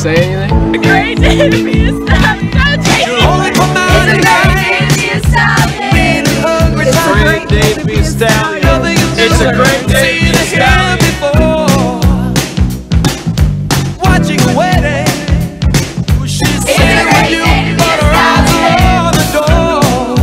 say anything? A great day to be a stallion. You'll only come out at night. Being hungry. It's a great day to be a stallion. It's a great day to be a stallion. Watching a wedding. She's sitting with you, but her eyes are on the door.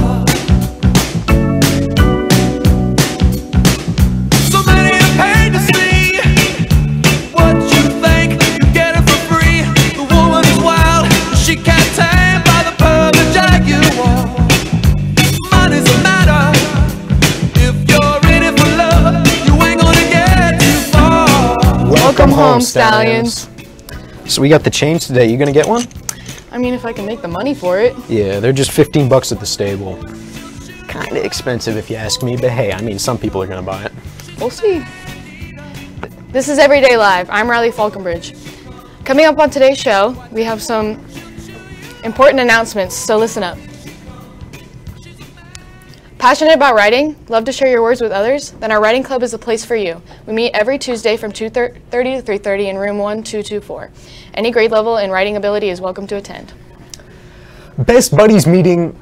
So many are paid to see what you think you get it for free. The woman is wild, she can't tame by the perfect jaguar. Money's a matter. If you're in it for love, you ain't gonna get too far. Welcome home, stallions. So we got the chains today. You gonna get one? I mean, if I can make the money for it. Yeah, they're just 15 bucks at the stable. Kinda expensive if you ask me, but hey, I mean, some people are gonna buy it. We'll see. This is Everyday Live. I'm Riley Falconbridge. Coming up on today's show, we have some important announcements, so listen up. Passionate about writing? Love to share your words with others? Then our writing club is the place for you. We meet every Tuesday from 2:30 to 3:30 in room 1224. Any grade level and writing ability is welcome to attend. Best Buddies meeting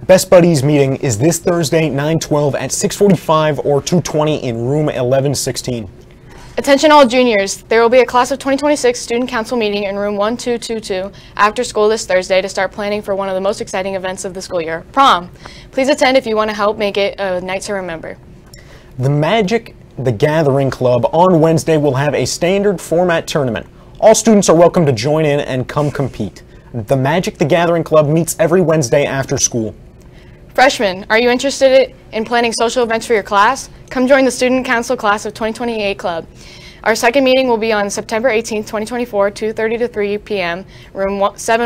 is this Thursday, 9/12 at 6:45 or 2:20 in room 1116. Attention all juniors, there will be a class of 2026 student council meeting in room 1222 after school this Thursday to start planning for one of the most exciting events of the school year, prom. Please attend if you want to help make it a night to remember. The Magic the Gathering Club on Wednesday will have a standard format tournament. All students are welcome to join in and come compete. The Magic the Gathering Club meets every Wednesday after school. Freshmen, are you interested in planning social events for your class? Come join the Student Council Class of 2028 Club. Our second meeting will be on September 18th, 2024, 2:30 to 3 p.m., room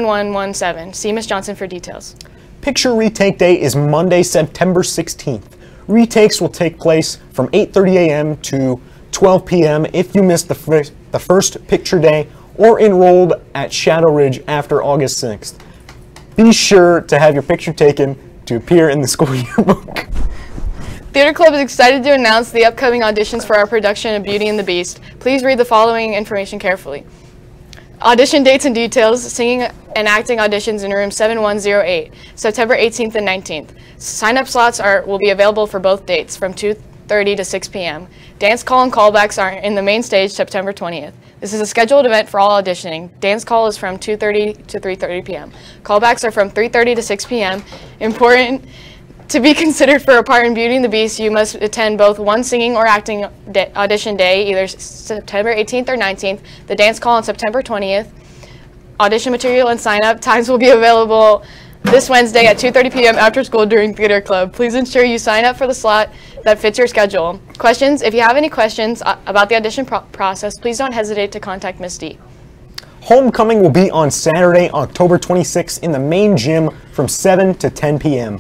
7117. See Ms. Johnson for details. Picture Retake Day is Monday, September 16th. Retakes will take place from 8:30 a.m. to 12 p.m. if you missed the first picture day or enrolled at Shadow Ridge after August 6th. Be sure to have your picture taken to appear in the school yearbook. Theater Club is excited to announce the upcoming auditions for our production of Beauty and the Beast. Please read the following information carefully. Audition dates and details, singing and acting auditions in room 7108, September 18th and 19th. Sign-up slots will be available for both dates from 2:30 to 6 p.m. Dance call and callbacks are in the main stage September 20th. This is a scheduled event for all auditioning. Dance call is from 2:30 to 3:30 p.m. Callbacks are from 3:30 to 6 p.m. Important to be considered for a part in Beauty and the Beast, you must attend both one singing or acting audition day, either September 18th or 19th, the dance call on September 20th. Audition material and sign-up times will be available this Wednesday at 2:30 p.m. after school during Theater Club. Please ensure you sign up for the slot that fits your schedule. Questions? If you have any questions about the audition process, please don't hesitate to contact Ms. D. Homecoming will be on Saturday, October 26th in the main gym from 7 to 10 p.m.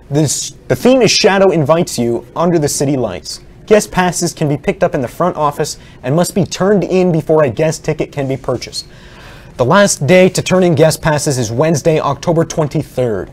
The theme is Shadow Invites You under the city lights. Guest passes can be picked up in the front office and must be turned in before a guest ticket can be purchased. The last day to turn in guest passes is Wednesday, October 23rd.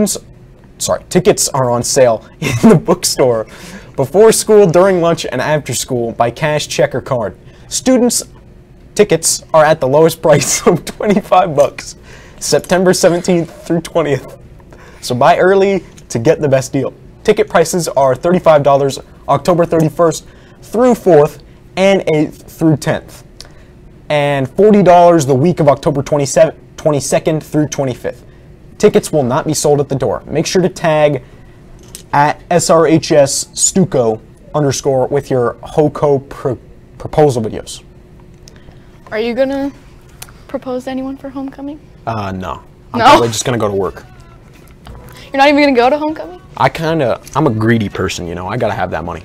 Tickets are on sale in the bookstore before school, during lunch, and after school by cash, check, or card. Students' tickets are at the lowest price of 25 bucks, September 17th through 20th. So buy early to get the best deal. Ticket prices are $35 October 31st through 4th and 8th through 10th, and $40 the week of October 22nd through 25th. Tickets will not be sold at the door. Make sure to tag at SRHS Stuco _ with your HOCO proposal videos. Are you gonna propose to anyone for homecoming? No. I'm No? probably just gonna go to work. You're not even gonna go to homecoming? I'm a greedy person, you know, I gotta have that money.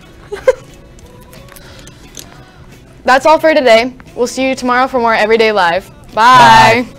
That's all for today. We'll see you tomorrow for more Everyday Live. Bye.